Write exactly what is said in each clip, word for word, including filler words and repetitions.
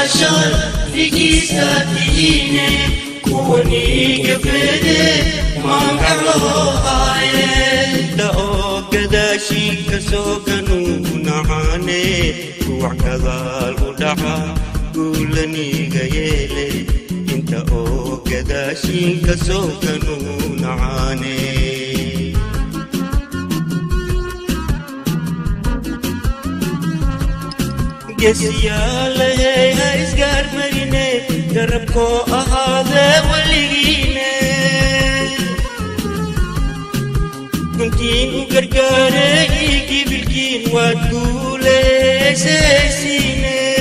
قاشان لقيساتيني كوني قفلي ما قعلوهاي دعو قداشي كسوكنو نعاني وعكذا الودعا قولني قيلي انت او قداشي كسوكنو نعاني قسيا لهي اسقار مريني دربكو اهاذا وليني كنتين وقرقاري قبلكين وادولي سيسيني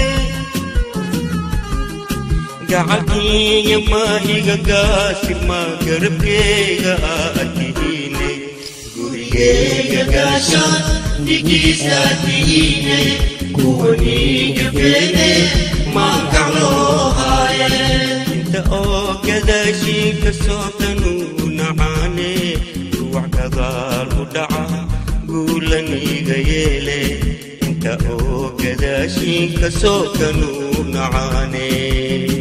قعدني يما هيقا قاسر ما قربكي قاتيني قولي قاشان لقيساتيني كوني قفلي ما قعلوهاي انت او قداشي كسوكنو نعاني وعكذا الودعا قولني قيلي انت او قداشي كسوكنو نعاني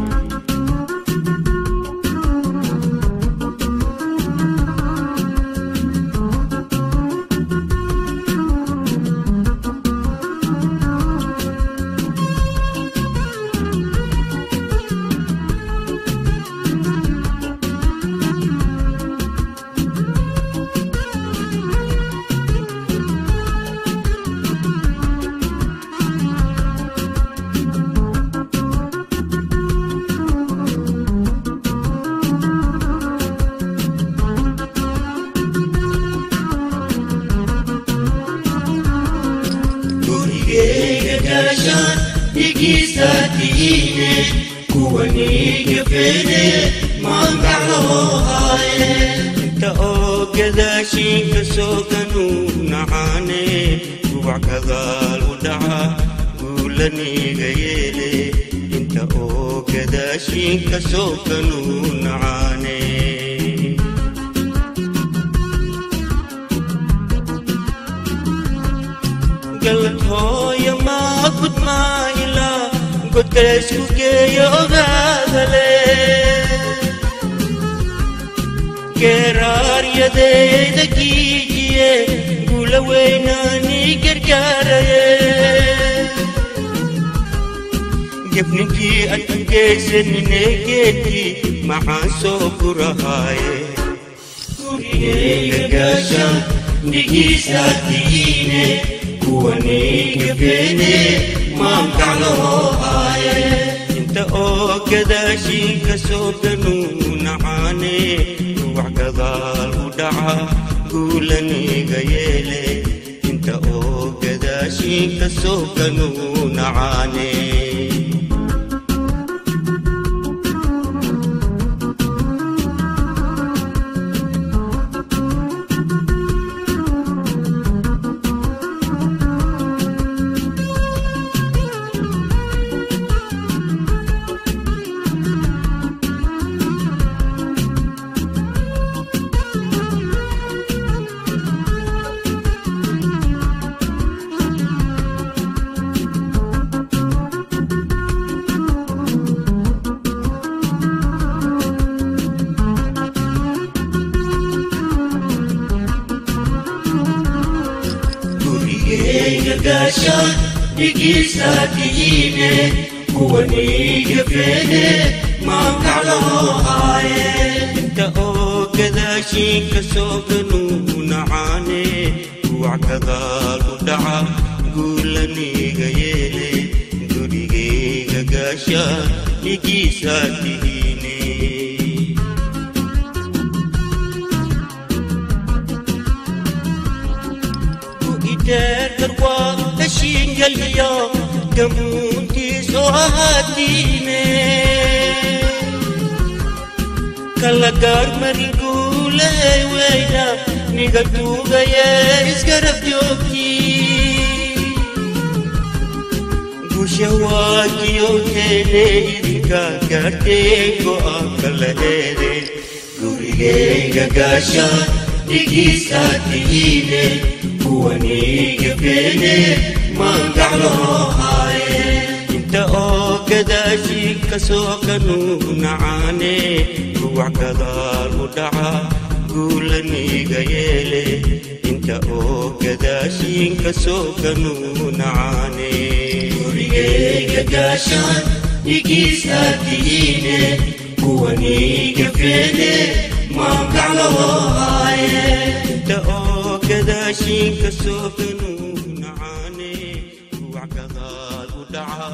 قاشان لقيساتيني كوني قفلي ما قعلوهاي انت او قداشي كسوكنو نعاني وعكذا الودعا قولني قيلي انت او قداشي كسوكنو نعاني قلت هو يا ما قد ما إلا قد كشفك يا غاثلي قرار يدي دقيقي قول ويناني قرقاري قبنكي أتنكيسني نيكيتي مع سوكرهاي قولي قاشان لقيساتيني كوني قفلي ما قعلوهاي انت او قداشي كسوكنو نعاني وعكذا الودعا قولني قيلي انت او قداشي كسوكنو نعاني قاشان لقيساتيني كوني قفلي ما قعلوهاي انت او قداشي كسوكنو نعاني وعكذا الودعا قولني قيلي قولي قاشان لقيساتيني تروا تشين قلبي دموتي سواتيني كلا قار مريقول ويدا نقلتو غيا اسقرب جوكي وشواكي وتيني إذكا كارتيكو أكل هيري قولي قاشان لقيساتيني كوني قفلي ما قعلوهاي انت oo gadaashii ka soo kanuunacaane ruwac gadaal u dhaca guulaniga yeele inta oo gadaashii ka soo kanuunacaane gurigayga gaashaan igiis aad tihiine kuwaniga feene maamkaclohaaye inta oo gadaashii ka soo kanuunacaane ruwac gadaal u dhaca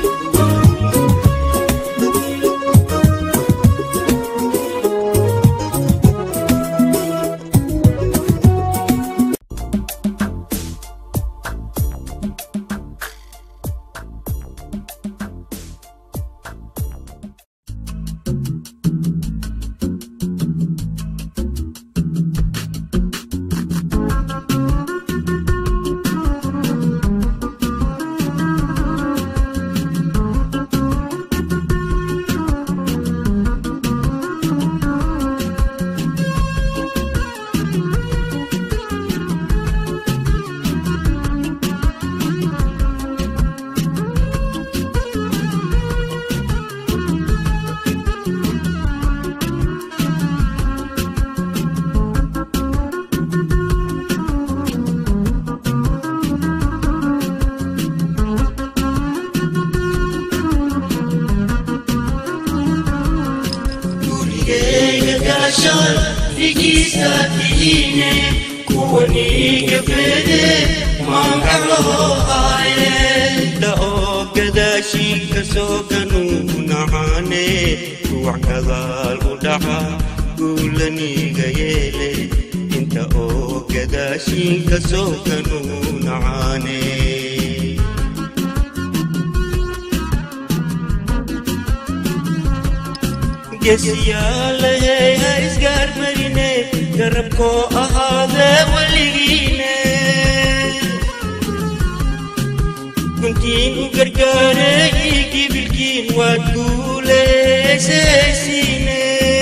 igiis aad tihiine kuwaniga feene maamkaclohaaye inta oo gadaashii ka soo kanuunacaane ruwac gadaal u dhaca guulaniga yeele inta oo gadaashii ka soo kanuunacaane geesiyaalahay ha isgaar marine garabkoo ahaadee weligiine guntiin u gargaare ii gibilkiin waad guuleysaysiine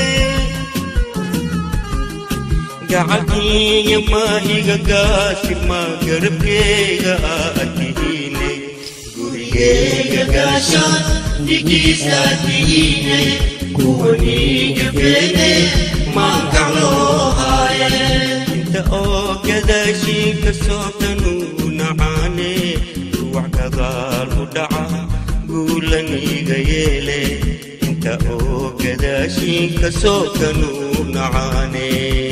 gacalkiiya maahiga gaasirma garabkeyga aad tihiine gurigayga gaashaan igiis aad tihiine kuwaniga feene maamkaclohaaye inta oo gadaashii ka soo kanuunacaane ruwac gadaal u dhaca guulaniga yeele inta oo gadaashii ka soo kanuunacaane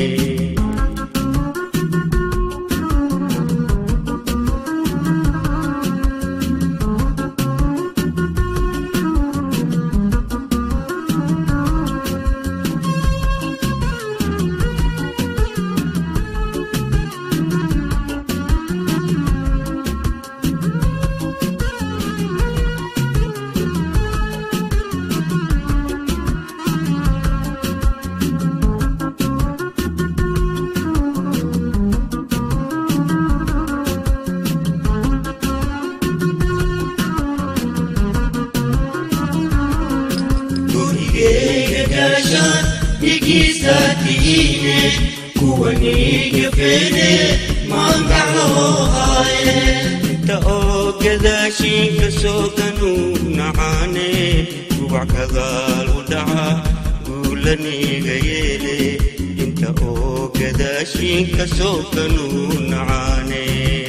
igiis aad tihiine kuwaniga feene maamkaclohaaye inta oo gadaashii ka soo kanuunacaane ruwac gadaal u dhaca guulaniga yeele inta oo gadaashii ka soo kanuunacaane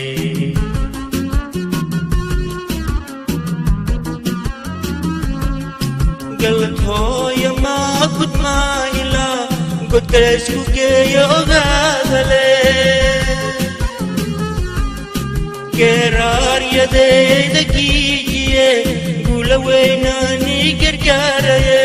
galad hooya maa gudmaa ilaa godka isku geeyo ogaadale geeraaryadeyda giijiye guula weynaani gargaaraye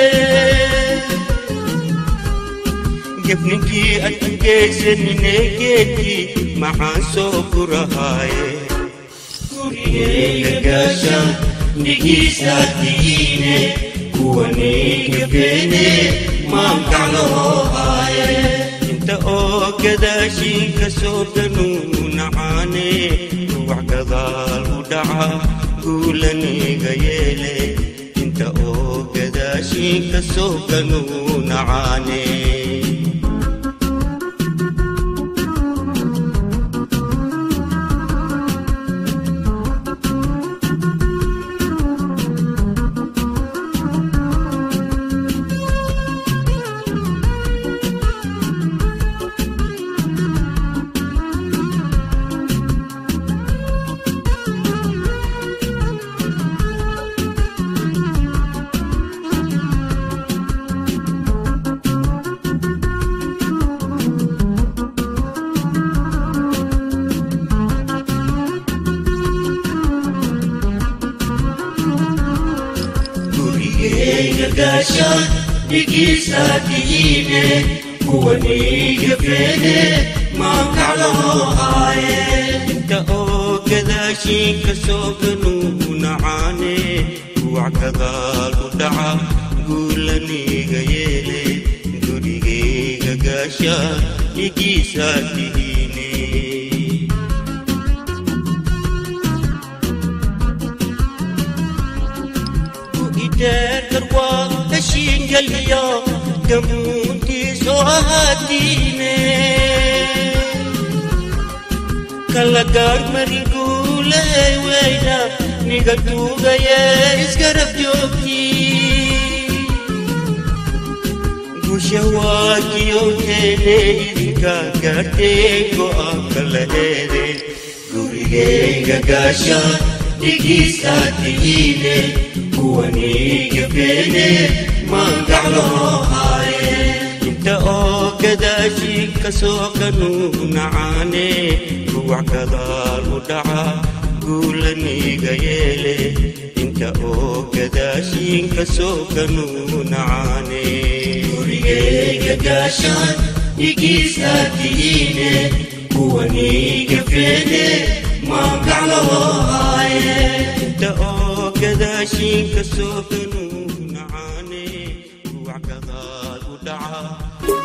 gefninkii adku geysanine geedkii maxaan soo furahaaye gurigayga gaashaan igiis aad tihiine kuwaniga feene maamkaclohaaye inta oo gadaashii ka soo kanuunacaane ruwac gadaal u dhaca guulaniga yeele inta oo gadaashii ka soo kanuunacaane قاشان بقيساتيني كوني قفيني ما كعلو هاي انت او كذا شيك سوكنون عاني وعكذا الودعا قولني غيلي دوري قاشان بقيساتيني تروا تشين قلبيا دمون تسوهاتيني كلا قار مريقولي وينا نقلتو غيا اسقرب جوكي قوشواكي يوتيني إذكا قارتيكو أكلا هيري قولي قاشا بقيساتيني كوني قفيني ما قعلو هاي انت او كذا شيك سوكنون عاني روع كذا الودعا قولني غيلي انت او كذا شيك سوكنون عاني قولي قاشان بقيساتيني كوني قفيني ما قعلو هاي انت او كذا شيك سوكنون عاني وعكذا الودعا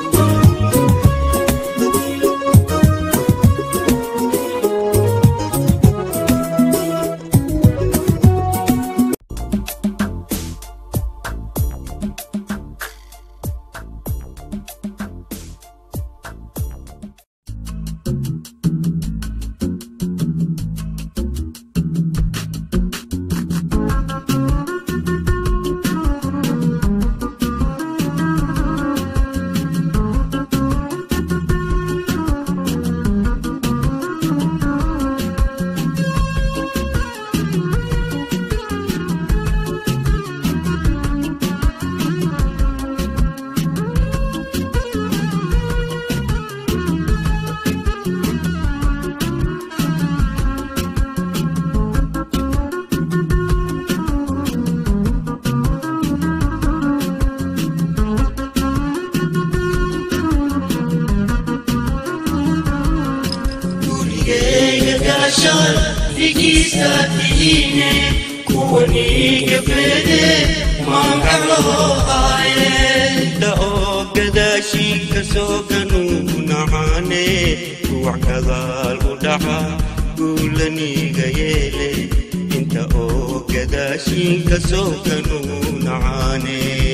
قاشان بقيساتيني كوني قفيني ما قعلو هاي انت او كذا شيك سوكنون عاني وعكذا الودعا قولني غيلي انت او كذا شيك سوكنون عاني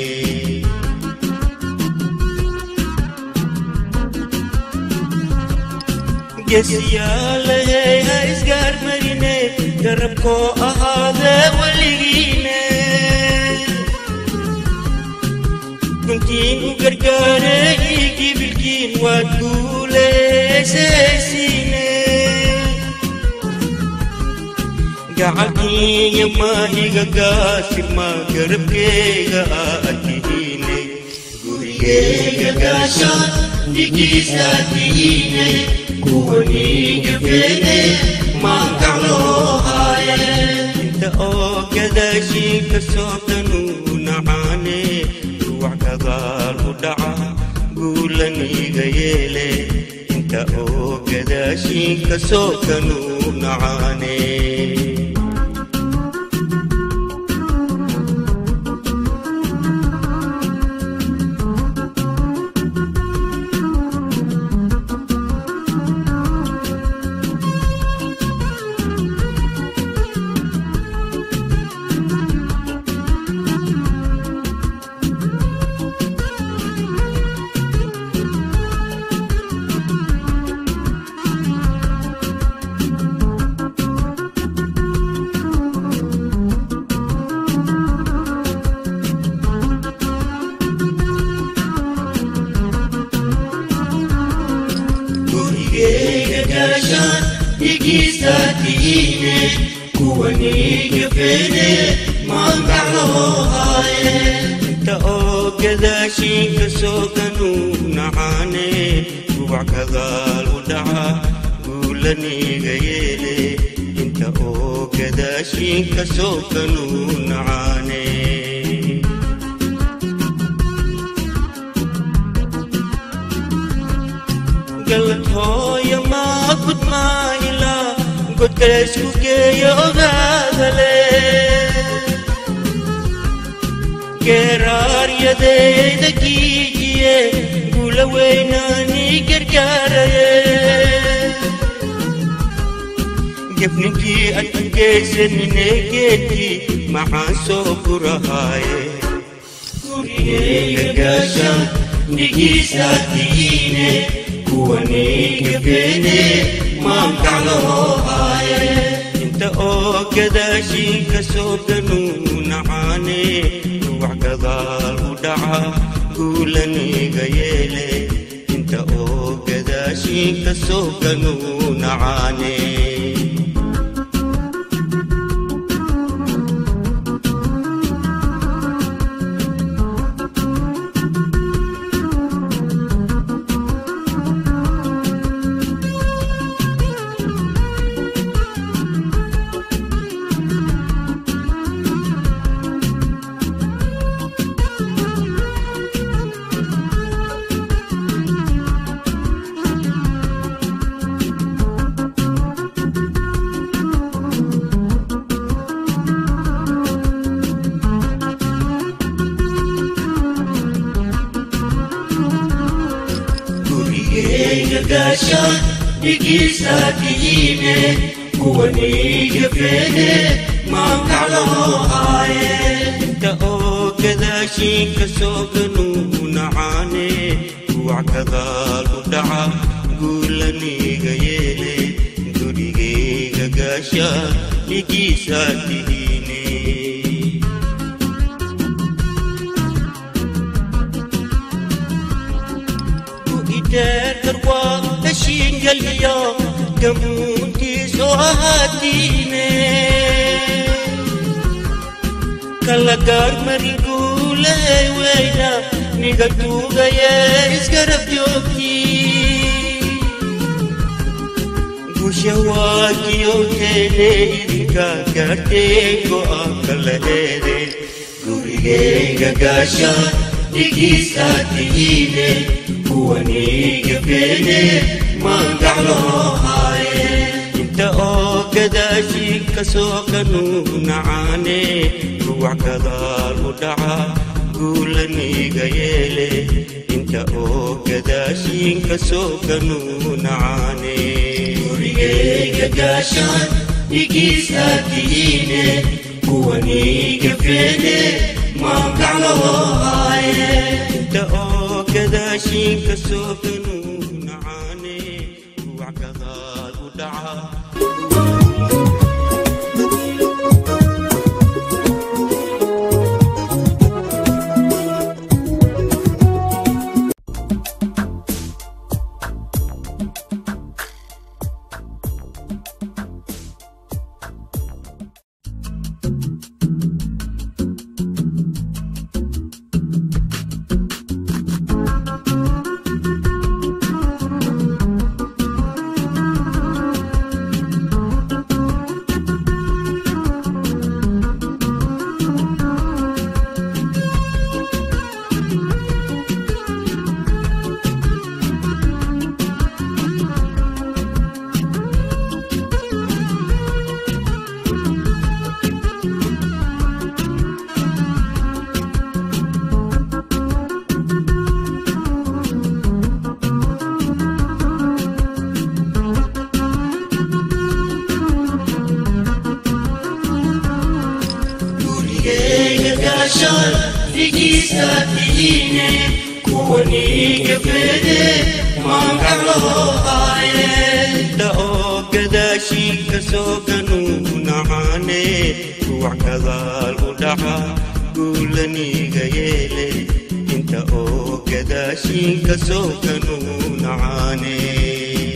قسيا لهي هايسقار مريني قربكو أهذا وليني كنتين وقرقاري يجي بالكين وتقولي سيسيني قعدني يما هي قاسر ما قربكي قاتيني قولي قاشان بقيساتيني كوني قفيني ما قعلو هاي انت او كذا شيك سوكنون عاني وعكذا الودعا قولني غيلي انت او كذا شيك سوكنون عاني قاشان بقيساتيني كوني قفيني ما قعلو هاي انت او كذا شيك سوكنون عاني وعكذا الودعا قولني غيلي انت او كذا شيك سوكنون عاني هويا ما كنت ما إلا قد كرسكوك يا غادلي كرار يدي دكيجي قول ويناني كركاري جفنكي أتكيسن نكيتي مع سوكرهاي كوريه قاشا نجي ساتيني كواني كفيني ما مكعلوهاي انت او كذا شي كسوكنون عاني روح كذال ودعا قولني قيلي انت او كذا شي كسوكنون عاني قاشا نجي ساتيني كواني كفيني ما مكعلوهاي انت او كذا شي كسوكنون عاني روح كذال ودعا قولني قيلي قولي قاشا نجي ساتيني تروا تشين قلبيا كمونتي سوهاتيني كلا قار مريقولي وينا نيقاتو غيا اسقرب جوكي قوشواكي يوتيني إذكا كارتيكو أكل هيدي كوريه قاشا نجي ساتيني كواني كفيني ما مكعلوهاي انت او كذا شي كسوكنون عاني روح كذا ودعا قولني قيلي انت او كذا شي كسوكنون عاني كوريه قاشا نجي ساتيني كواني كفيني ما مكعلوهاي انت او كذا شي كسوكنون عاني روح كذا ودعا نجي ساتيني كواني كفيني ما مكعلوهاي انت او كذا شي كسوكنون عاني روح كذا ودعا قولني قيلي انت او كذا شي كسوكنون عاني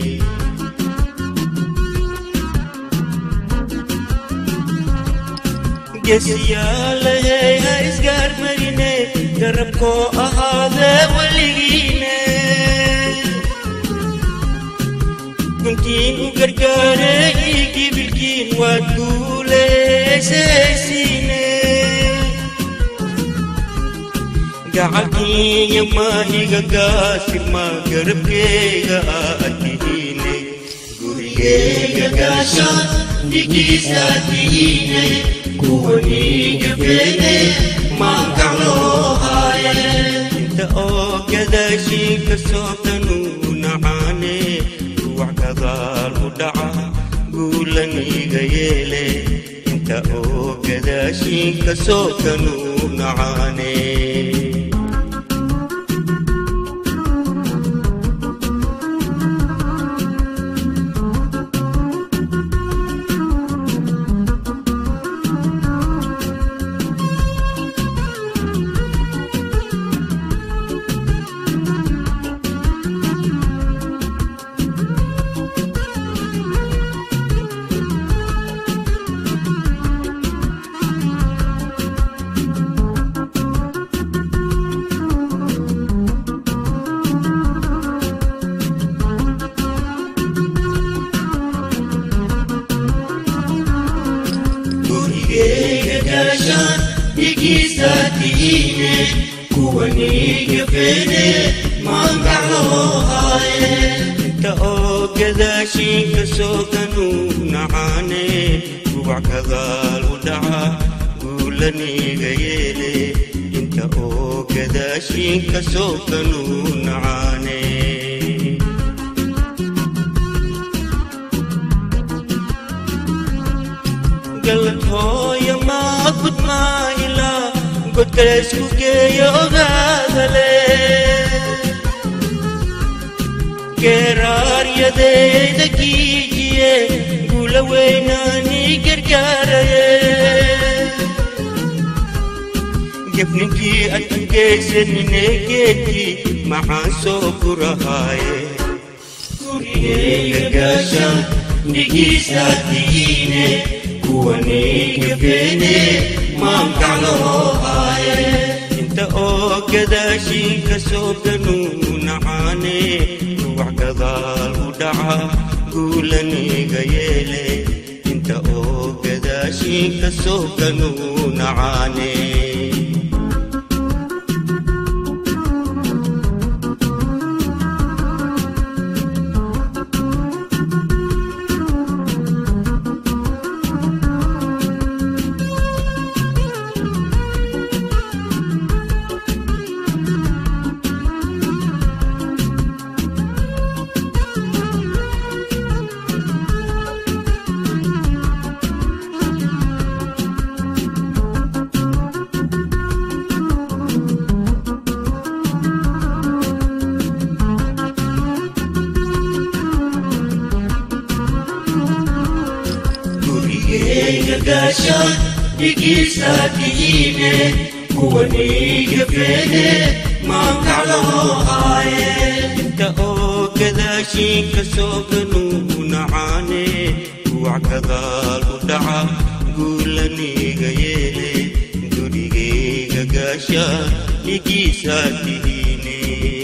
جسيا لهي هايسقار مريني قربكو هذا وليني كنتين وقرقاري يجي بالكين وتقولي سيسيني قعدني يما هيقا قاسر ما قربكي قاتي gurigayga gaashaan dhigiisaa tihiine kuwaniga fede maanka loo haaye inta oo gadaashiin ka soo kanuunacaane wax gadaal u dhaca guulaniga yeele inta oo gadaashiin ka soo kanuunacaane dhigiisaa tihiine kuwaniga fede maanka loo haaye inta oo gadaashiin ka soo kanuunacaane rubac gadaal u dhaca guulaniga yeele inta oo gadaashiin ka soo kanuunacaane galad hooya maa gudmaa ilaa godka isku geeyo ogaadale geeraaryadeyda giijiye guula weynaani gargaaraye gefninkii adkaysanine geedkii maxaan soo gurahaaye gurigayga gaashaan dhigiisaa tihiine kuwaniga fede maanka loo haaye inta oo gadaashiin ka soo kanuunacaane rubac gadaal u dhaca guulaniga yeele inta oo gadaashiin ka soo kanuunacaane gaashaan dhigiisaa tihiine kuwaniga fede maanka loo haaye inta oo gadaashiin ka soo kanuunacaane rubac gadaal u dhaca guulaniga yeele gurigayga gaashaan dhigiisaa tihiine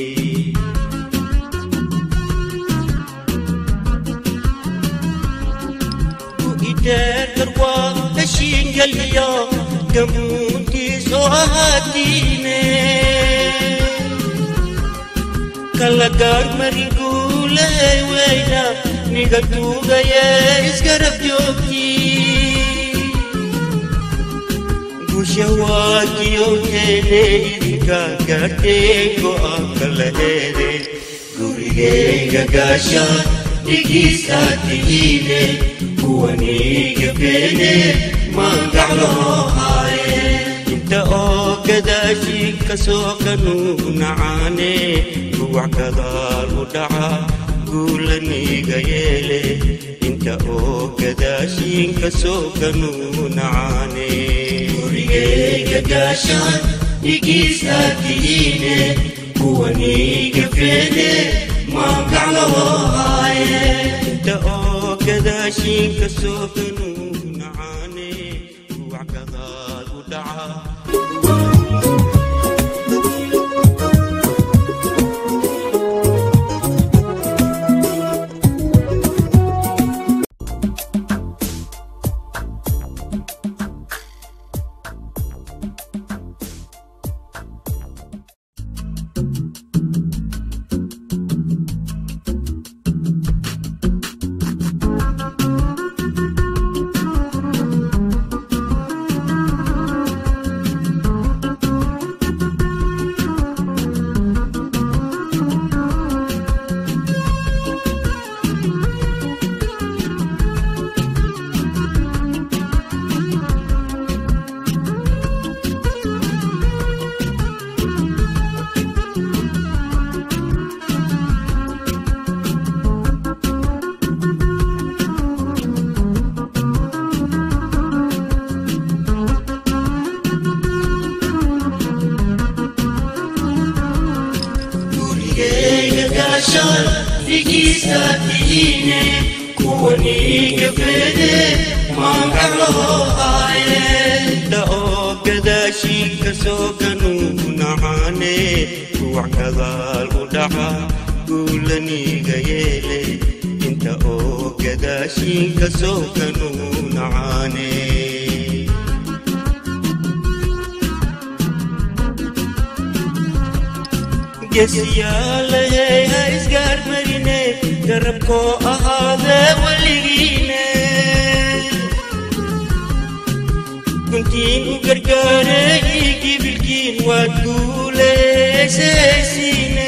garwaa hashiingaliyo gamuunkiisoo ahaatiine kala gaarmarin guuley weyna niga tuugaye isgarab joogtii gusha waakiyowteene idinka gaarteen go'aanka laheede gurigayga gaashaan dhigiisaa tihiine kuwaniga fede maanka loo haaye inta oo gadaashiin ka soo kanuunacaane rubac gadaal u dhaca guulaniga yeele inta oo gadaashiin ka soo kanuunacaane gurigayga gaashaan dhigiisaa tihiine kuwaniga fede maanka loo haaye inta oo gadaashiin ka soo kanuunacaane rubac gadaal u dhaca dhigiisaatihiine kuwaniiga fede magacloohaye da'oo gadaashiinka soo ganuunacaane kuwac gadaal u dhaca guulaniiga yeele inta oo gadaashiinka soo ganuunacaane geesiyaalahey ha isgaar marine garabkoo ahaadee weligiine guntiin u gargaaree ii gibilkiin waad guuleysaysiine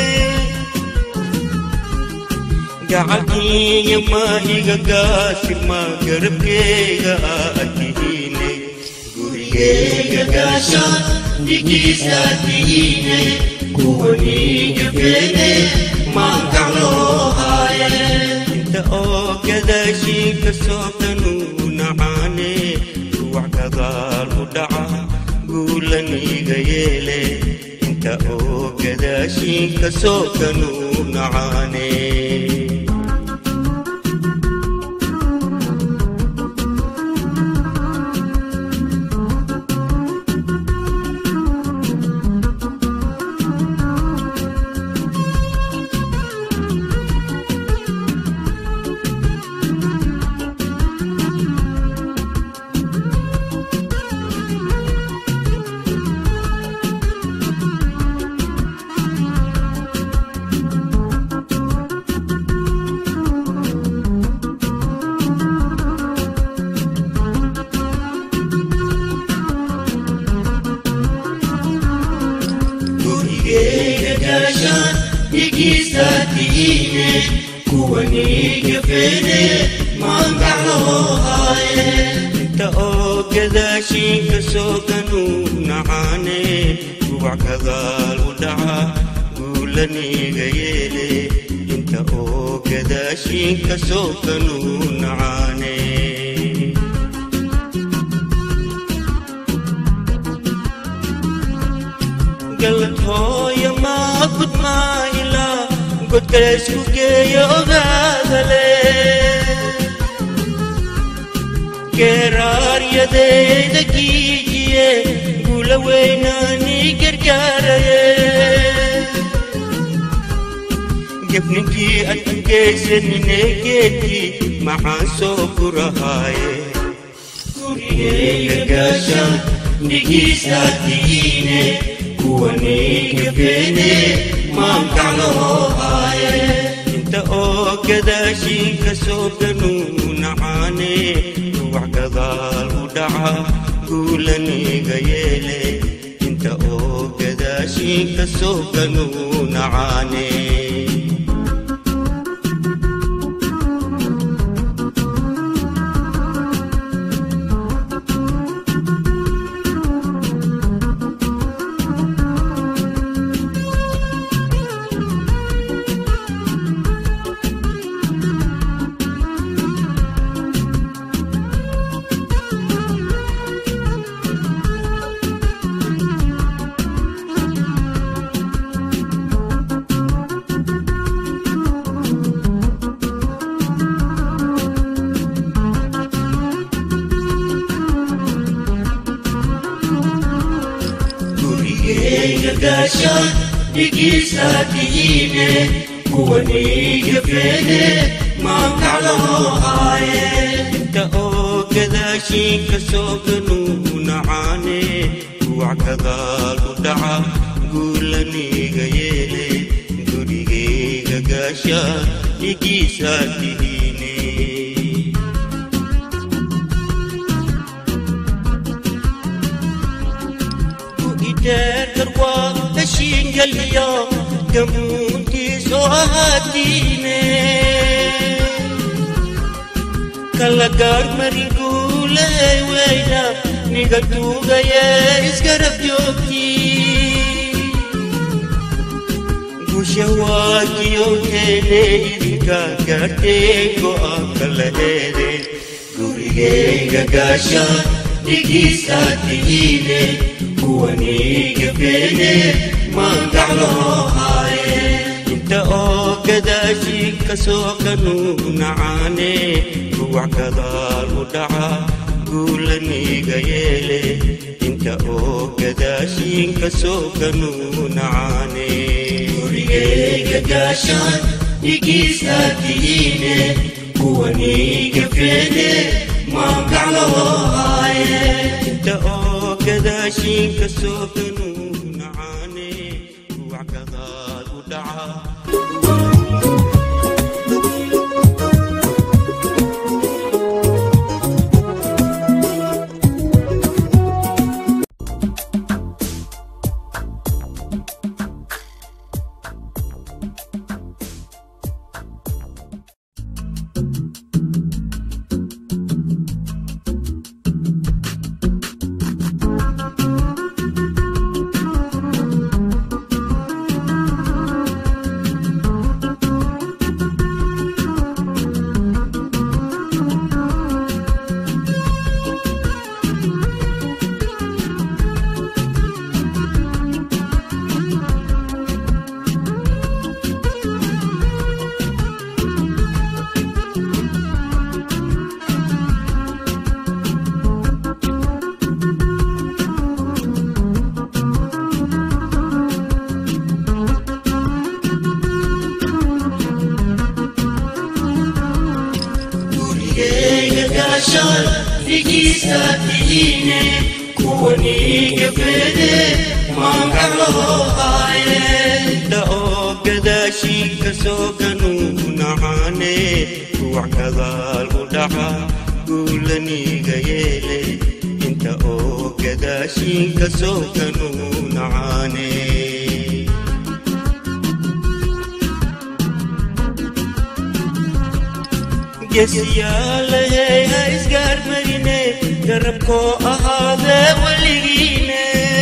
gacalkiinya maa iga gaasirma garabkeyga aadtihiine gurigeyga gaashaan dhigiisaatihiine kuwaniiga fede magacloohaye inta oo gadaashiinka soo ganuunacaane kuwac gadaal u dhaca guulaniiga yeele inta oo gadaashiinka soo ganuunacaane dhigiisaatihiine kuwaniiga fede magacloohaye inta oo gadaashiinka soo ganuunacaane kuwac gadaal u dhaca guulaniiga yeele inta oo gadaashiinka soo ganuunacaane galad hooya maa gudmaayla godkaleysku geeyo ogaadale geeraaryadeyda giijiye guula weynaanii gargaaraye gebninkii adkugeysanine geedkii maxaan soo gurahaaye gurigeyga gaashaan dhigiisaatihiine kuwaniiga fede magacloohaye inta oo gadaashiinka soo ganuunacaane kuwac gadaal u dhaca guulaniiga yeele inta oo gadaashiinka soo ganuunacaane gurigeyga gaashaan dhigiisaatihiine kuwaniiga fede magacloohaye inta oo gadaashiinka soo ganuunacaane kuwac gadaal u dhaca guulaniiga yeele gurigeyga gaashaan dhigiisaatihiine garwaa heshiingaliyo gamuuntiisoo ahaatiine kala gaarmarin guuley weyna niga tuugaye isgarab joogtii gusha waakiyowteene idinka gaarteen go'aanka laheede gurigeyga gaashaan dhigiisaatihiine kuwaniiga fede magacloohaye inta oo gadaashii kasoo kanuunacaane ruwac gadaal u dhaca guulaniga yeele inta oo gadaashii kasoo kanuunacaane gurigeyga gaashaan igiisaatiine kuwaniga feene maangaclohaaye inta oo gadaashii kasoo kanuunacaane ruwac gadaal u dhaca igiisaatiine kuwaniga feene maangaclohaaye inta oo gadaashii kasoo kanuunacaane ruwac gadaal u dhaca guulaniga yeele inta oo gadaashii kasoo kanuunacaane geesiyaalahey ha isgaarmarine garabkoo ahaadee weligiine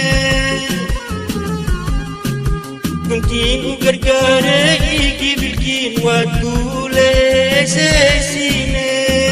kuntiin u gargaare ii gibilkiin waad guuleysaysiine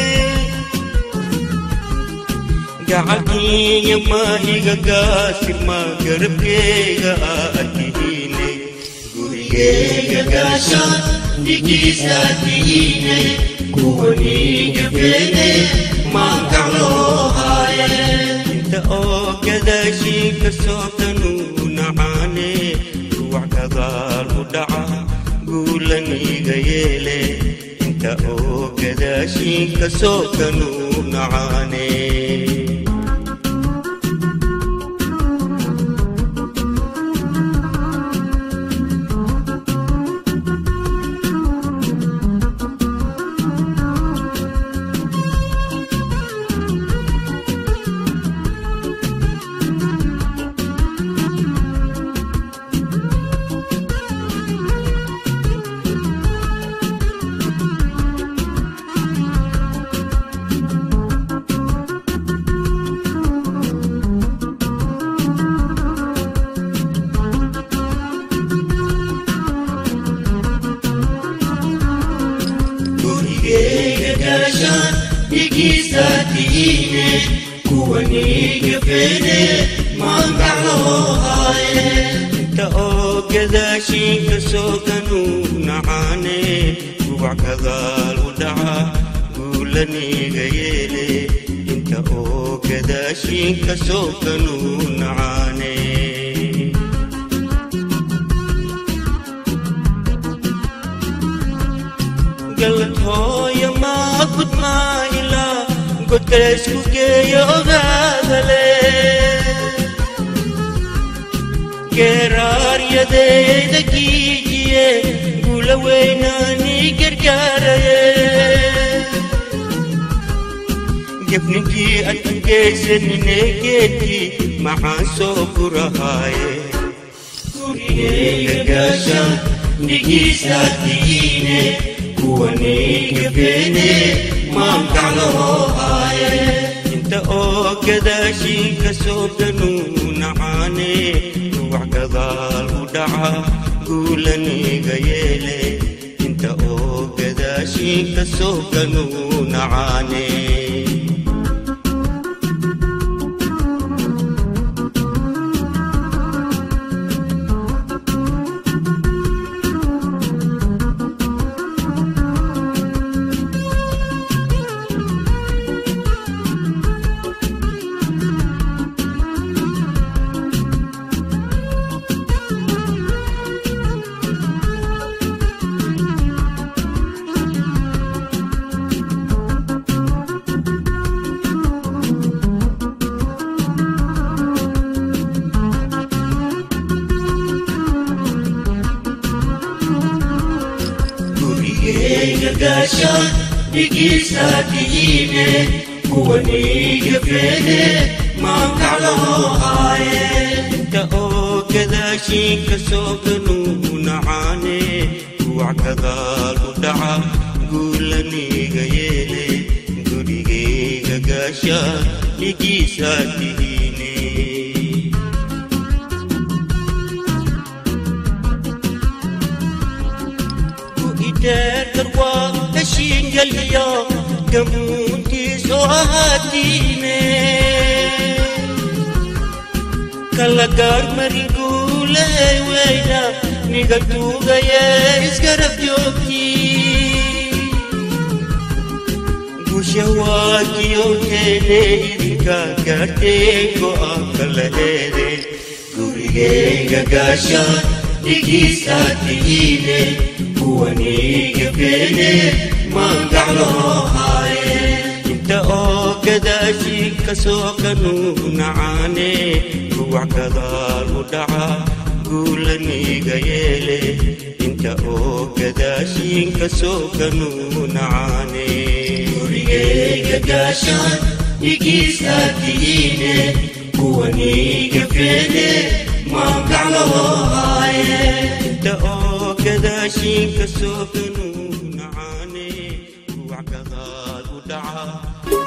gacalkiinya maa iga gaasirma garabkeyga aadtihiine gurigeyga gaashaan igiisaatiine kuwaniga feene maangaclohaaye inta oo gadaashii kasoo kanuunacaane ruwac gadaal u dhaca guulaniga yeele inta oo gadaashii kasoo kanuunacaane gaashaan igiisaatiine kuwaniga feene maangaclohaaye inta oo gadaashii kasoo kanuunacaane ruwac gadaal u dhaca guulaniga yeele inta oo gadaashii kasoo kanuunacaane galad hooya maa gudmaa ilaa godkalaysku geeyo ogaadale geeraaryadeyda giijiye guula weynaani gargaaraye gebninkii adku geysanine geedkii maxaan soo furahaaye gurigeyga gaashaan igiisaatiine kuwaniga feene maangaclohaaye inta oo gadaashii kasoo kanuunacaane ruwac gadaal u dhaca guulaniga yeele inta oo gadaashii kasoo kanuunacaane قاشان بقيساتيني كوني قفيني ما قعله هاي تأو كذا شيك سوكنون عاني وعكذا الودعا قولني غيلي قولي قاشان بقيساتيني تروا تشين قلبيا كمونتي سوهاتيني كلا قار مريقولي وينا نيقلتو غيا اسقرب جوكي قوشواكي يوتيني إذكا قارتيكو أقل هيري قولي قاشان بقيساتيني كوني قفيني ما قعله هاي انت او كذا شيك سوكنون عاني روح كذا الودعا قولني غيلي انت او كذا شيك سوكنون عاني وريقي قاشان بقيساتيني كوني قفيني ما قعله هاي انت او كذا شيك سوكنون عاني روح كذا الودعا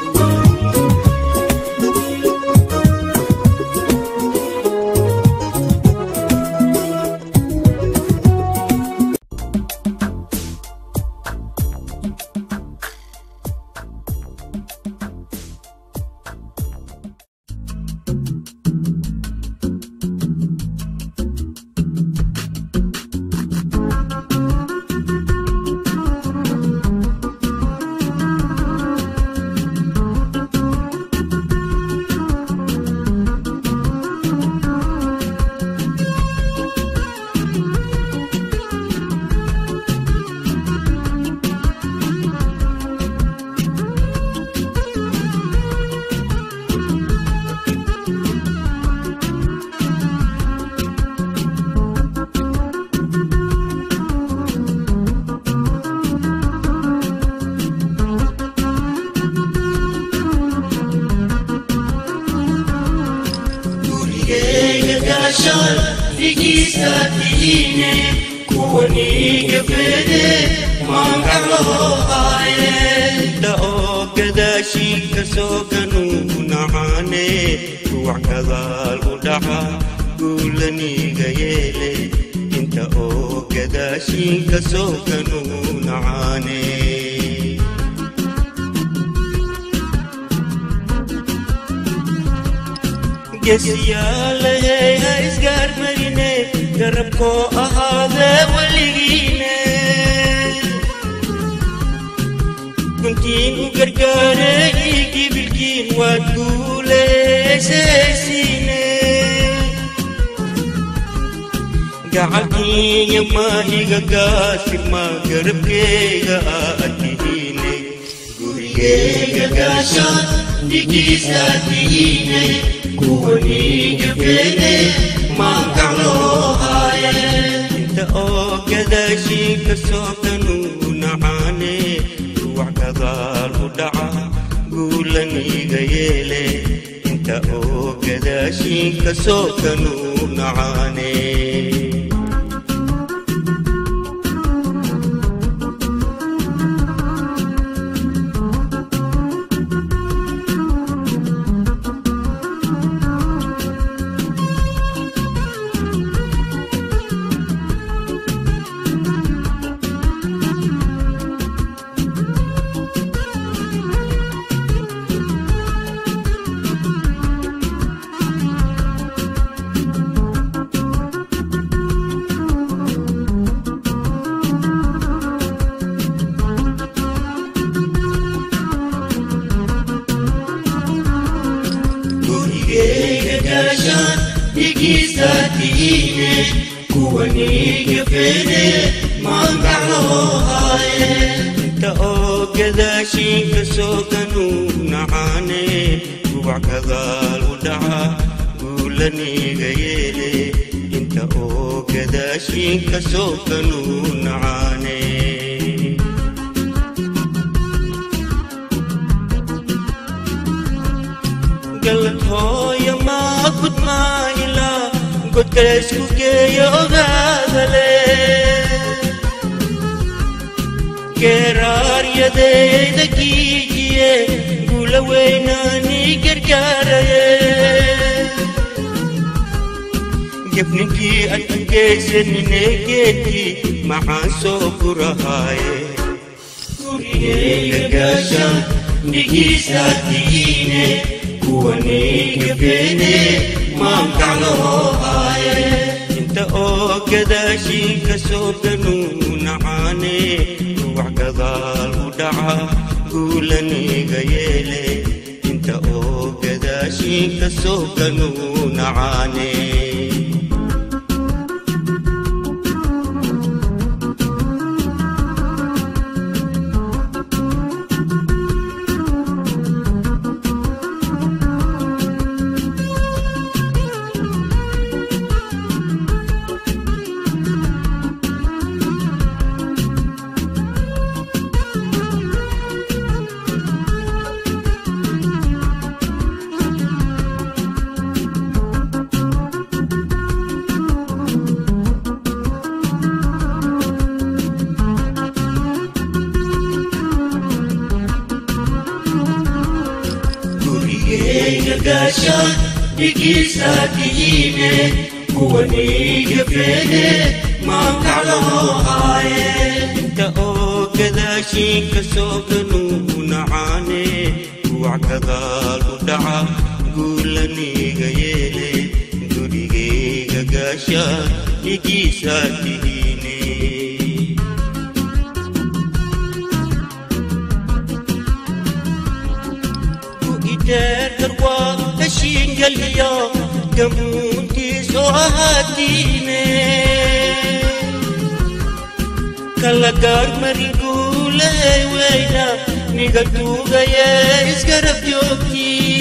قاشان بقيساتيني كوني قفيني ما قعله هاي دعو كذا شيك سوكنون عاني روح كذا الودعا قولني غيلي انت او كذا شيك سوكنون عاني قسيا لهي اسقار مريني قربكو هذا وليني كنتين وقرقاري بالكين وتقولي سيسيني قعدني يما هي قاسي ما قربكي قاتيني قولي قاشان بقيساتيني كوني قفيني ما قعله هاي انت او كذا شيك سوكنون عاني روح كذا الودعا قولني غيلي انت او كذا شيك سوكنون عاني قاشان بقيساتيني كوني قفيني ما قعله هاي انت او كذا شيك سوكنون عاني روح كذا الودعا قولني غيلي انت او كذا شيك سوكنون عاني قلت هو يا ما كنت ما إلا قد كشفك يا غادلي قرار يدي دقيقية قول ويناني قرقاري جبنكي أتكيسني نيكيتي مع سوكرهاي Kuriye gasha nigisatine kuwani kefene mamkalo haye انت او كداشي كسوكنو نعاني وعقضال ودعا قولني غيلي انت او كداشي كسوكنو نعاني gasha nigisatine kuwani kefene mamkalo haye انت او كداشي كسوكنو نعاني وعقضال ودعا قولني غيلي دوريغي غاشا نيجيساتيني وإدار دروا تشين قليا قمونتي سوهاتيني كالقار مريقولي وينا نقلتو غيا اسقرب جوكي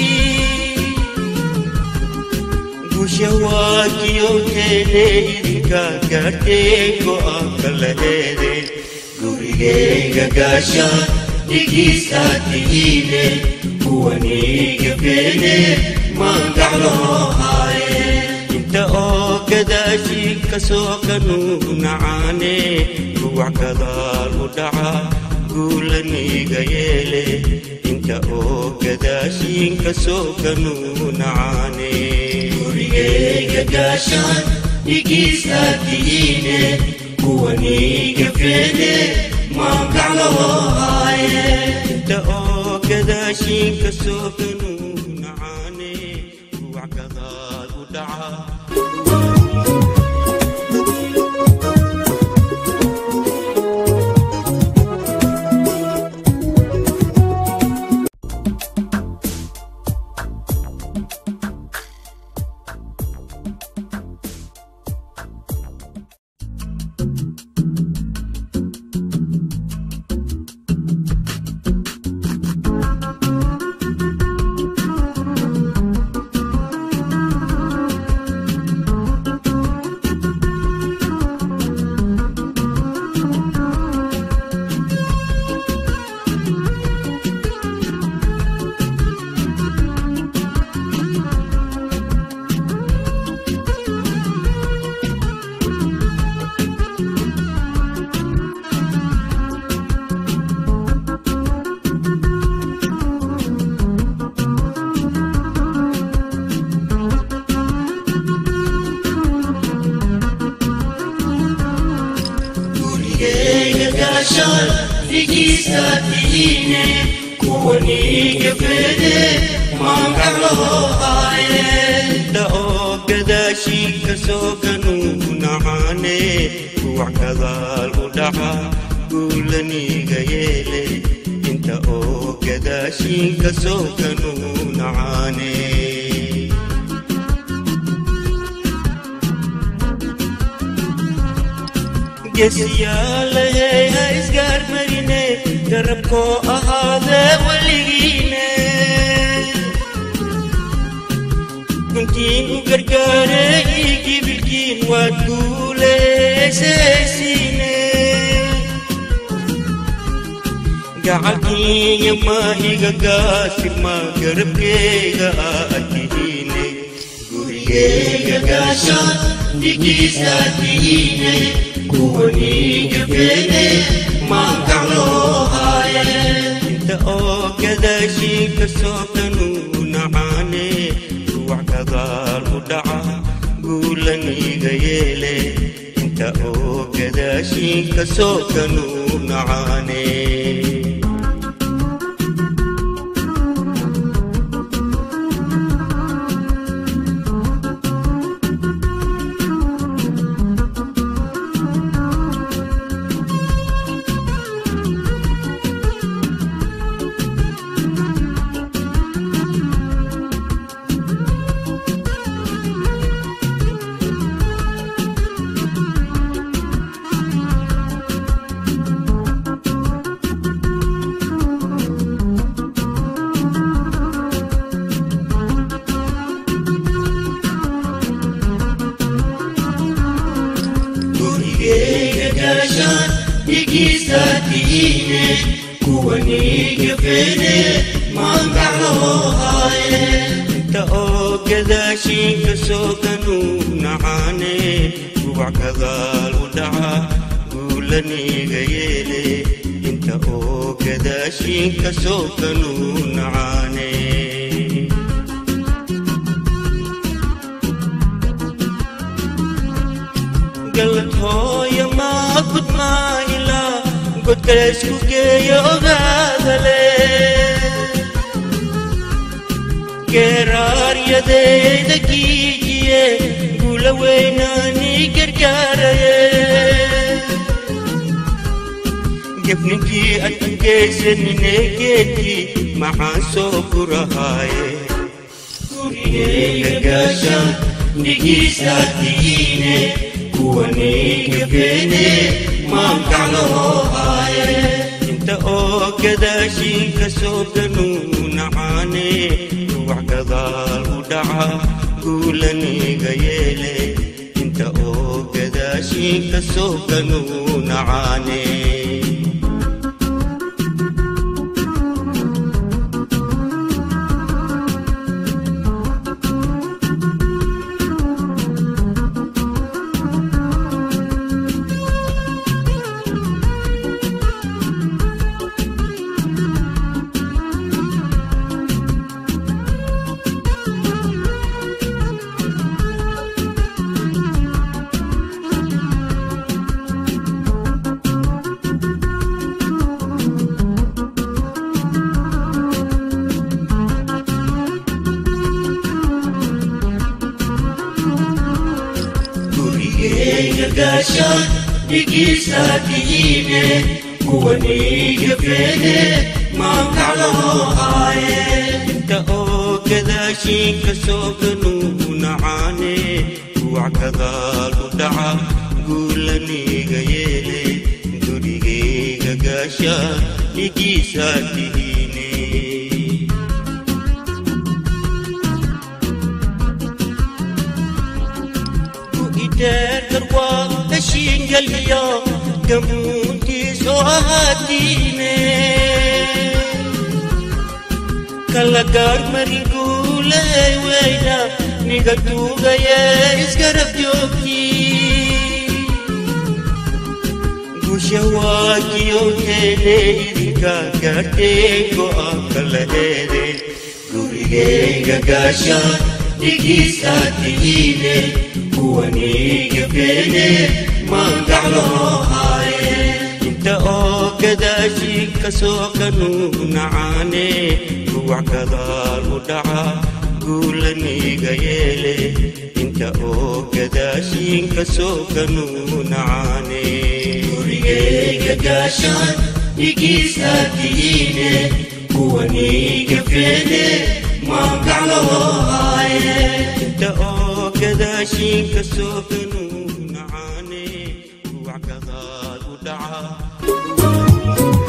وشواكي يوتيني إذكا كارتيكو أقل هيدي Kuriye gasha nigisatine kuwani kefene mamkalo haye انت او كداشي كسوكنو نعاني روح كذال ودعا قولني غيلي انت او كداشي كسوكنو نعاني Kuriye gasha nigisatine kuwani kefene mamkalo haye انت او كداشي كسوكنو نعاني روح كذال ودعا nigisatine kuwani kefene mamkalo haye انت او كداشي كسوكنو نعاني روح كذال ودعا قولني غيلي انت او كداشي كسوكنو نعاني يسيالي اسقار مريني دربكو هذا وليني كنتين وقرقاري يجي بالكين وتقولي سيسيني gacalkiiya ma iga gaasir ma garabkeyga aadtihiine gurigeyga gaashaan dhigiisaad tihiine kuwaniiga feene maankac loo haaye inta oo gadaashii kasoo kanuu nacaane ruwac gadaal u dhaca guulaniga yeele inta oo gadaashii kasoo kanuu nacaane dhigiisaatihiine kuwaniiga feene maankac loo haaye inta oo gadaashii kasoo kanuu nacaane ruwac gadaal u dhaca guulaniga yeele inta oo gadaashii kasoo kanuu nacaane galad hooya maa gudmaa ilaa godka isku geeyo ogaadale geeraaryadeyda giijiye guula weynaani gargaaraye gefninkii adkugeysanine geedkii maxaan soo gurahaaye gurigeyga gaashaan dhigiisaad tihiine kuwaniiga feene maankac loo haaye inta oo gadaashii kasoo kanuu nacaane ruwac gadaal u dhaca guulaniga yeele inta oo gadaashii kasoo kanuu nacaane gurigeyga gaashaan dhigiisaad tihiine kuwaniiga feene maankac loo haaye inta oo gadaashii kasoo kanuu nacaane ruwac gadaal u dhaca guulaniga yeele gurigeyga gaashaan dhigiisaad tihiine garwaa heshiingaliyo gamuuntiisoo ahaatiine kala gaarmari guuley weyna niga tuugaye isgarab joogtii gusha waagiyoteene idinka gaarteen go'aan kala eede gurigeyga gaashaan dhigiisaad tihiine kuwaniiga feene maankac loo haaye inta oo gadaashii kasoo kanuu nacaane ruwac gadaal u dhaca guulaniga yeele inta oo gadaashii kasoo kanuu nacaane gurigeyga gaashaan dhigiisaad tihiine kuwaniiga feene maankac loo haaye inta oo gadaashii kasoo kanuu nacaane ruwac gadaal u dhaca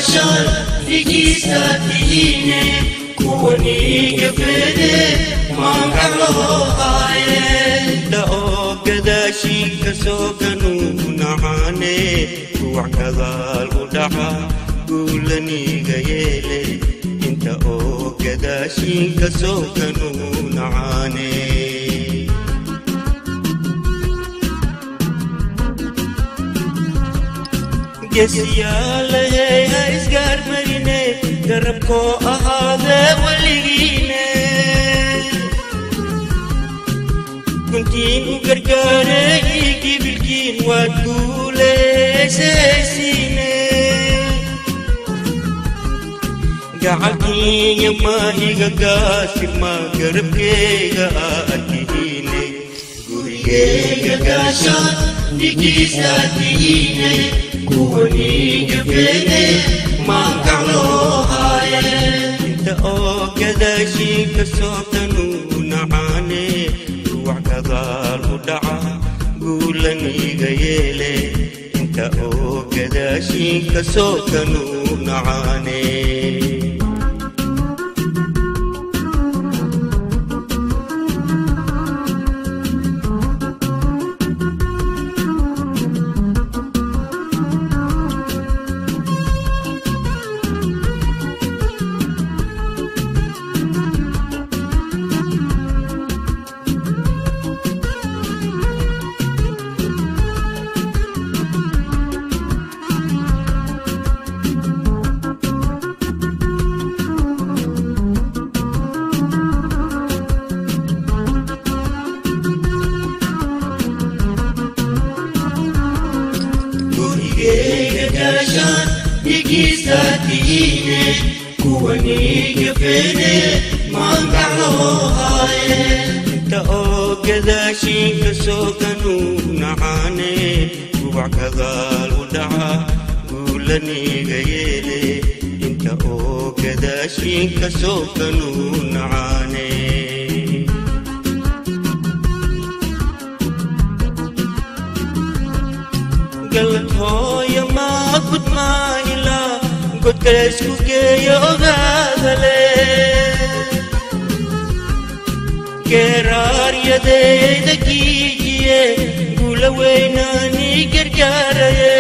gaashaan dhigiisaatihiine kuwaniiga fede maangaloohaye da'oo gadaashii kasoo ganuu nacaane kuwac gadaal u dhaca guulaniiga yeele inta oo gadaashii kasoo ganuu nacaane geesiyaalahey ha isgaar marine garabkoo ahaadee weligiine kuntiin u gargaaree ii gibilkiin waad guuleysaysiine gacalkiinya maahiga gaasirmaa garabkeyga aadkihiine gurigeyga gaashaan dhigiisaatihiine kuwaniiga fede maangaloohaye inta oo gadaashii kasoo ganuu nacaane kuwac gadaal u dhaca guulaniiga yeele inta oo gadaashii kasoo ganuu nacaane gaashaan dhigiisaatihiine kuwaniiga fede maangaloohaye inta oo gadaashii kasoo ganuu nacaane kuwac gadaal u dhaca guulaniiga yeele inta oo gadaashii kasoo ganuu nacaane galad hooya maa gudmaa ilaa godka isku geeyo ogaadale geeraaryadeyda giijiye guula weynaanii gargaaraye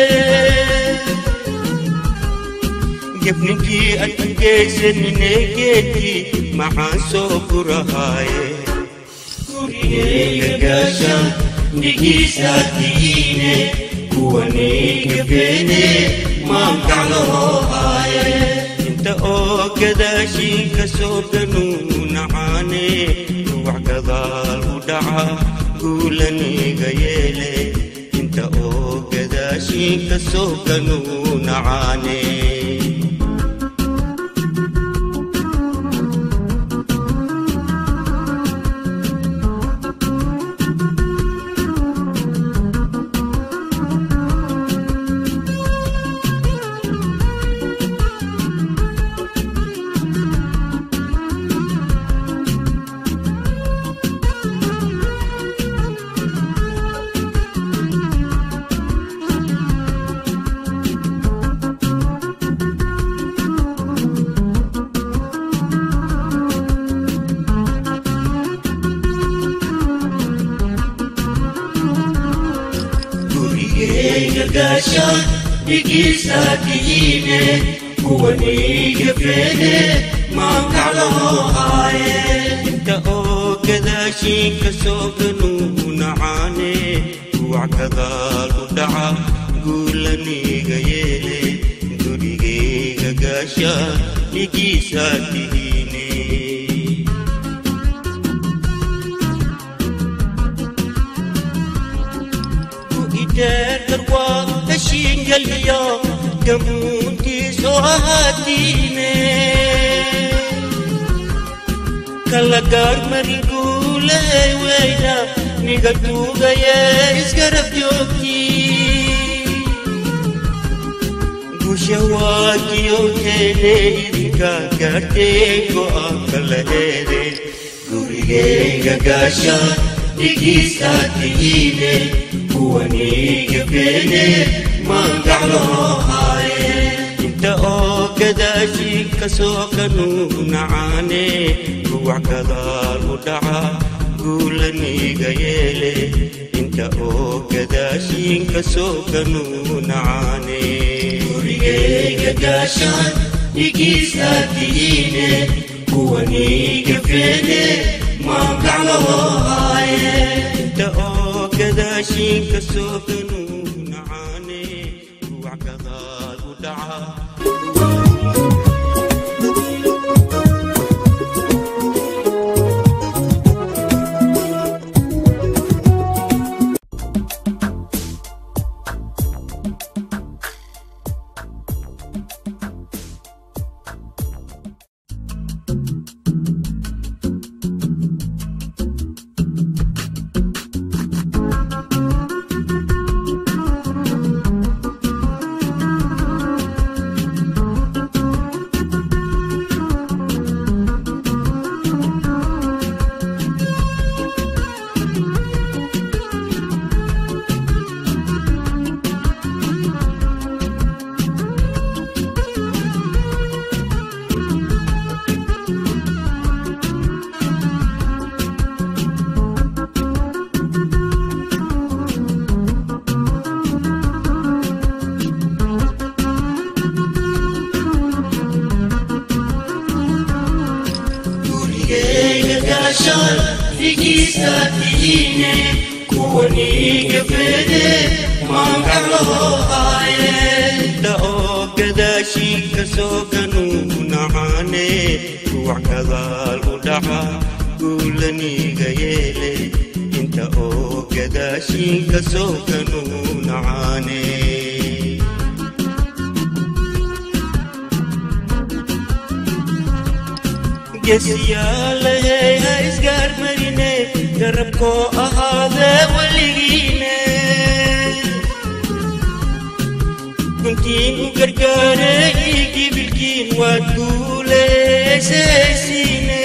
gefninkii adkugeysanine geedkii maxaan soo gurahaaye gurigeyga gaashaan dhigiisaatihiine kuwaniiga fede maangaloohaye inta oo gadaashii kasoo ganuu nacaane kuwac gadaal u dhaca guulaniiga yeele inta oo gadaashii kasoo ganuu nacaane gurigeyga gaashaan dhigiisaatihiine kuwaniiga fede maangaloohaye inta oo gadaashii kasoo ganuu nacaane kuwac gadaal u dhaca guulaniiga yeele gurigeyga gaashaan dhigiisaatihiine dergarwaa hashiingaliyo gamuuntiisoo ahaatiine kala gaar mariguuley weyna niga tuugaye isgarab joogtii gusha waakiyowteene idinka gaarteen go'aan kala heede gurigeyga gaashaan dhigiisaatihiine kuwaniiga fede maangaloohaye inta oo gadaashin kasoo kanuunacaane ruwac gadaal u dhaca guulaniga yeele inta oo gadaashin kasoo kanuunacaane gurigayga gaashaan dhigiisaad tihiine kuwaniga feene maangaclohoohaaye inta oo gadaashin kasoo kanuunacaane ruwac gadaal u dhaca dhigiisaad tihiine kuwaniga feene maangaclohoohaaye inta oo gadaashin kasoo kanuunacaane ruwac gadaal u dhaca guulaniga yeele inta oo gadaashin kasoo kanuunacaane geesiyaalahey ha isgaarmarine garabkoo ahaadee weligiine guntiin u gargaaree ii gibilkiin waad guuleysaysiine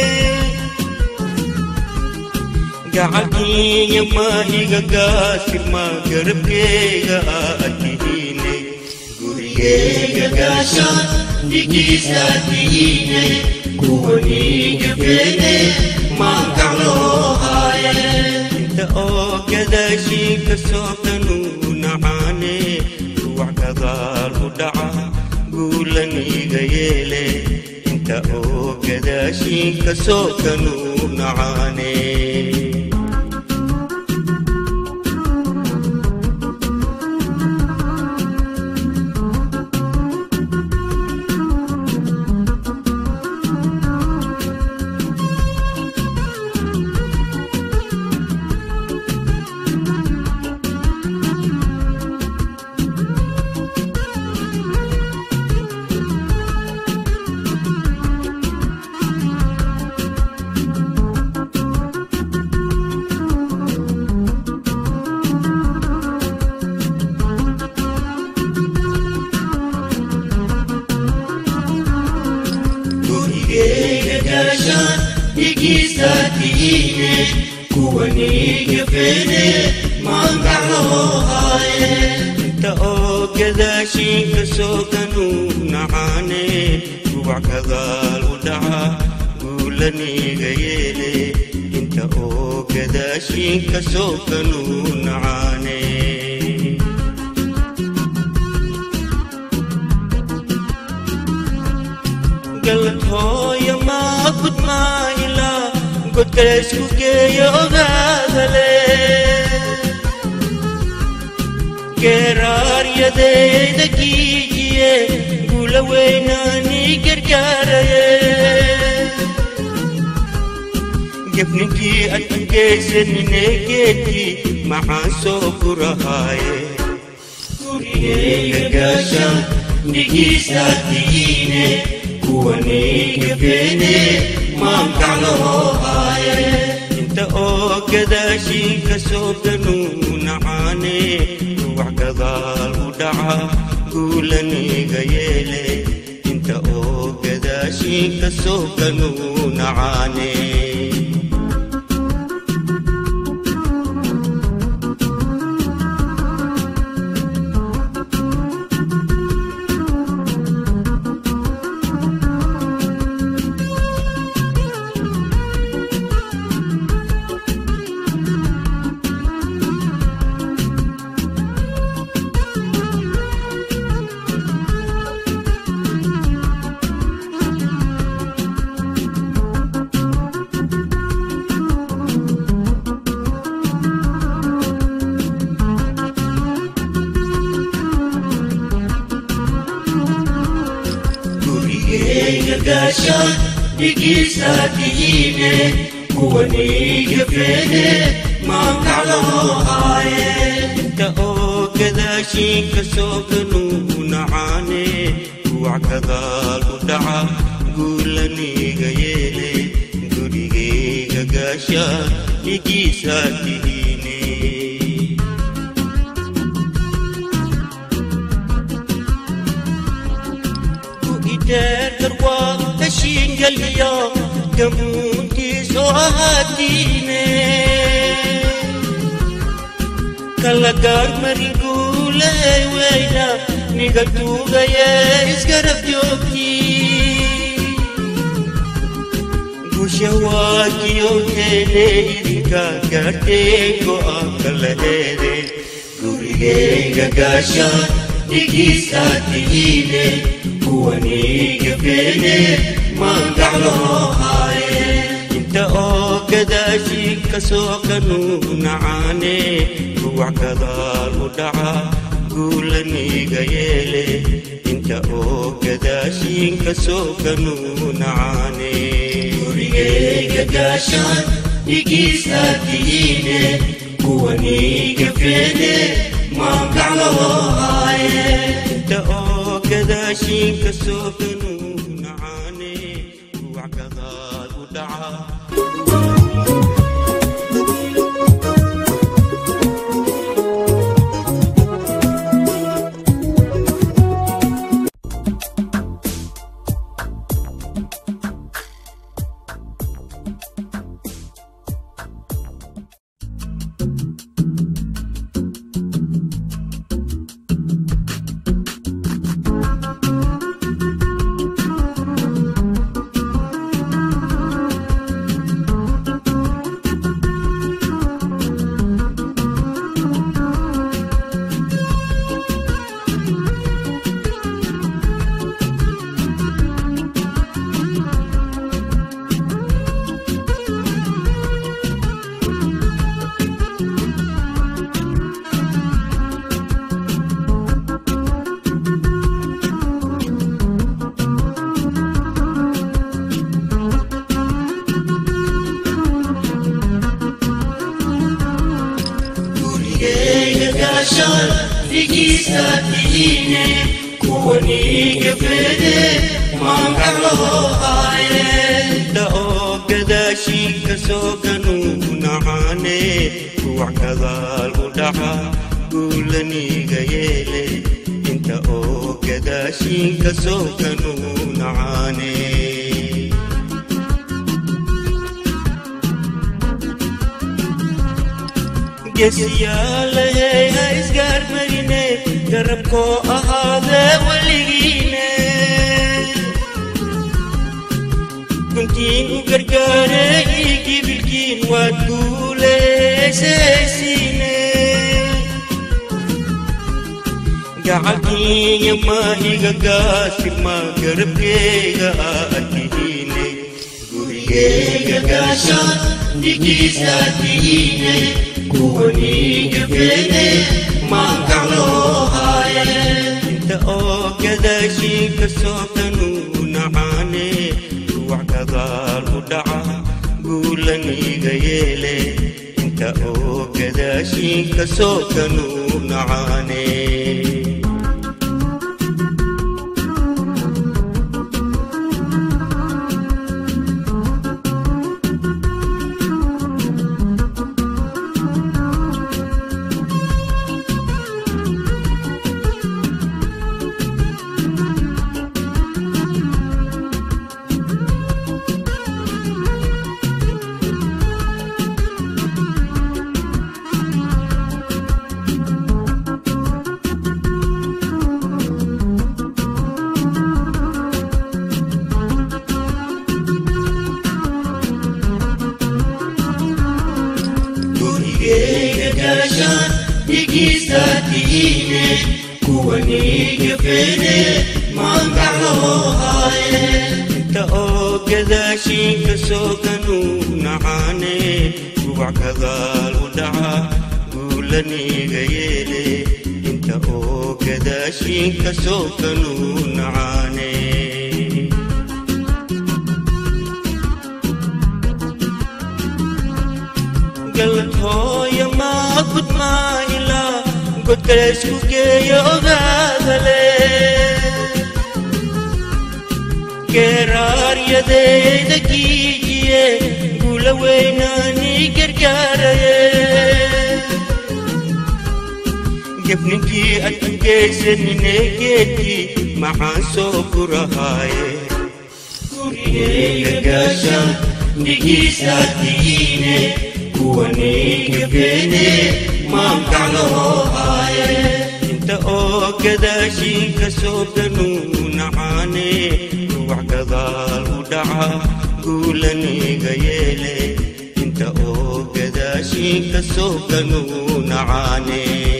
gacalkiinya maa iga gaasirmaa garabkeyga aad tihiine gurigayga gaashaan dhigiisaad tihiine kuwaniga feene maangaclohoohaaye inta oo gadaashin kasoo kanuunacaane ruwac gadaal u dhaca guulaniga yeele inta oo gadaashin kasoo kanuunacaane gurigayga gaashaan dhigiisaad tihiine kuwaniga feene maangaclohoohaaye inta oo gadaashin kasoo kanuunacaane ruwac gadaal u dhaca guulaniga yeele inta oo gadaashin kasoo kanuunacaane galad hooya maa gudmaa ilaa godka isku geeyo ogaadale geeraaryadeyda giijiye guula weynaani gargaaraye gebninkii ad angeysanine geedkii maxaan soo gurahaaye gurigayga gaashaan dhigiisaad tihiine kuwaniga feene maangaclohoohaaye inta oo gadaashin kasoo kanuunacaane ruwac gadaal u dhaca guulaniga yeele inta oo gadaashin kasoo kanuunacaane gurigeyga gaashaan dhigiisaa tihiine kuwani gafeene maankacloo haaye inta oo gadaashiin ka soo ganuu nacaane kuwac gadaal u dhaca guulaniga yeele gurigeyga gaashaan dhigiisaa tihiine دروا تشينجل يا كمونتي سوهاتيني كلا قار مريقولي وينا نيقلتو غيا اسقرب جوكي وشواكي يوتيني إذكا كارتيكو أكل هيري gurigeyga gaashaan dhigiisaa tihiine kuwani gafeene maankacloo haaye inta oo gadaashiin ka soo ganuu nacaane kuwac gadaal u dhaca guulaniga yeele inta oo gadaashiin ka soo ganuu nacaane gurigeyga gaashaan dhigiisaa tihiine kuwani gafeene maankacloo haaye inta oo gadaashiin ka soo ganuu nacaane kuwac gadaal u dhaca gaashaan dhigiisaa tihiine kuwani gafeene maankacloo haaye inta oo gadaashiin ka soo ganuu nacaane kuwac gadaal u dhaca guulaniga yeele inta oo gadaashiin ka soo ganuu nacaane geesiyaalahey ha isgaar marine garabkoo ahaadee weligiine kuntiin u gargaaree ii gibilkiin waad guuleysaysiine gacalkiinya maa iga gaasirmaa garabkeyga aad tihiine gurigeyga gaashaan dhigiisaa tihiine kuwani gafeene maankacloo haaye inta oo gadaashiin ka soo ganuu nacaane kuwac gadaal u dhaca guulaniga yeele inta oo gadaashiin ka soo ganuu nacaane gaashaan dhigiisaa tihiine kuwani gafeene maankacloo haaye inta oo gadaashiin ka soo ganuu nacaane kuwac gadaal u dhaca guulaniga yeele inta oo gadaashiin ka soo ganuu nacaane قد كلاسكوك يا أغاثلي كرار يدي دكيجي قول ويناني كركاري جبنكي أتكيسني نكيتي مع صبرهاي كوريني قاشا نجي ساتيني كواني كفيني ما مكعلوهاي انت او كذا شيك سوبنون عاني روح كذال ودعا قولني غيالي انت او كذا شيك سوبنون عاني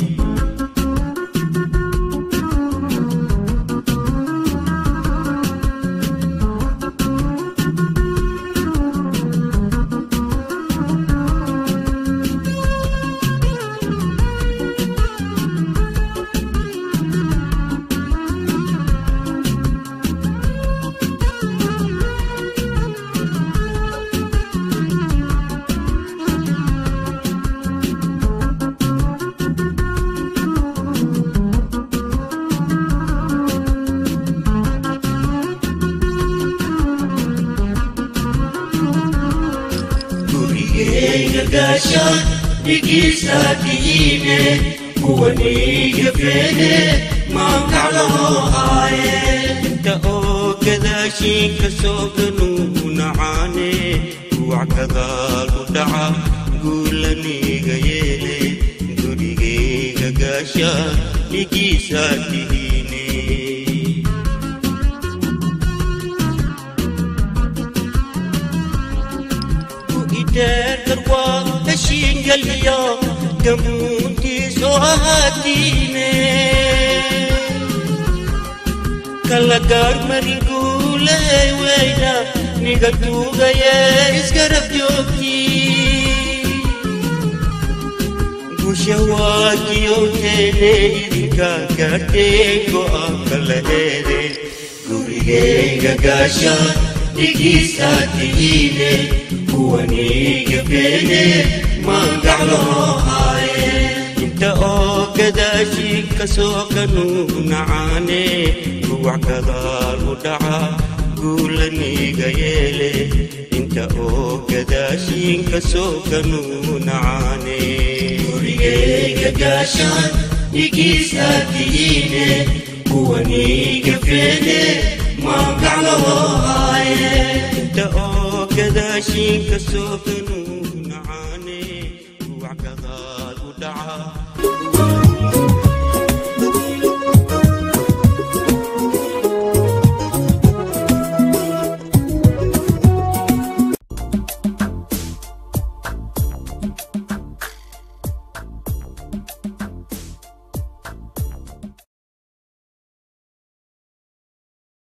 قاشا نجي ساتيني كواني كفيني ما مكعلوهاي انت او كذا شيك سوبنون عاني روح كذال ودعا قولني غيالي قولي قاشا نجي ساتيني تروا تشين قلبيا كمونتي سوهاتيني كلا كار مريقول هاي وينا نيقلتو غيا اسكرب جوكي وشواكي يوتيني إذكا كارتيكو أكل هيري كوريني قاشا نجي ساتيني كواني كفيني ما مكعلوهاي انت او كذا شيك سوكنون عاني روح كذال ودعا قولني غيالي انت او كذا شيك سوكنون عاني كوريني قاشا نجي ساتيني كواني كفيني ما مكعلوهاي انت او كذا شيك سوكنون عاني روح كذال ودعا